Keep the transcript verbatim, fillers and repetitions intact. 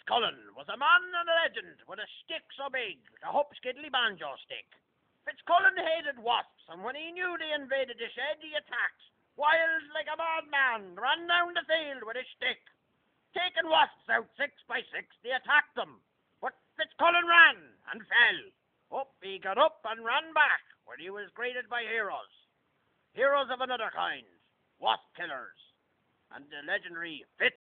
Fitz-Cullen was a man and a legend with a stick so big, the Hope Skiddly banjo stick. Fitz-Cullen hated wasps, and when he knew they invaded the shed, he attacked. Wild like a madman, ran down the field with his stick. Taking wasps out six by six, they attacked them. But Fitz-Cullen ran and fell. Up he got up and ran back, where he was greeted by heroes. Heroes of another kind, wasp killers, and the legendary Fitz.